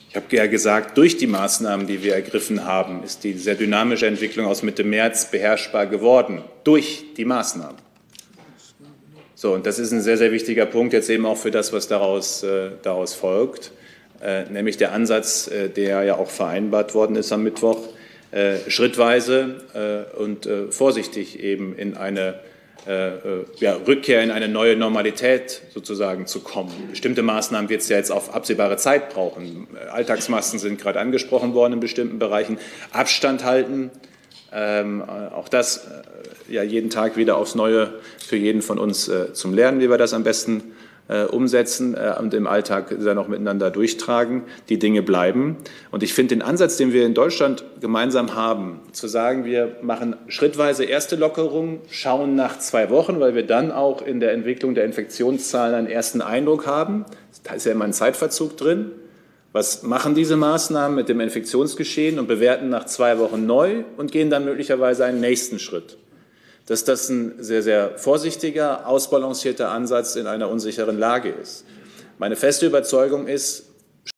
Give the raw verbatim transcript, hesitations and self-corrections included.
Ich habe ja gesagt, durch die Maßnahmen, die wir ergriffen haben, ist die sehr dynamische Entwicklung aus Mitte März beherrschbar geworden. Durch die Maßnahmen. So, und das ist ein sehr, sehr wichtiger Punkt jetzt eben auch für das, was daraus, äh, daraus folgt, äh, nämlich der Ansatz, äh, der ja auch vereinbart worden ist am Mittwoch, äh, schrittweise äh, und äh, vorsichtig eben in eine Äh, ja, Rückkehr in eine neue Normalität sozusagen zu kommen. Bestimmte Maßnahmen wird es ja jetzt auf absehbare Zeit brauchen. Alltagsmasken sind gerade angesprochen worden in bestimmten Bereichen. Abstand halten, ähm, auch das äh, ja jeden Tag wieder aufs Neue für jeden von uns äh, zum Lernen, wie wir das am besten äh, umsetzen äh, und im Alltag dann auch miteinander durchtragen. Die Dinge bleiben. Und ich finde den Ansatz, den wir in Deutschland gemeinsam haben, zu sagen, wir machen schrittweise erste Lockerungen, schauen nach zwei Wochen, weil wir dann auch in der Entwicklung der Infektionszahlen einen ersten Eindruck haben. Da ist ja immer ein Zeitverzug drin. Was machen diese Maßnahmen mit dem Infektionsgeschehen und bewerten nach zwei Wochen neu und gehen dann möglicherweise einen nächsten Schritt. Dass das ein sehr, sehr vorsichtiger, ausbalancierter Ansatz in einer unsicheren Lage ist. Meine feste Überzeugung ist,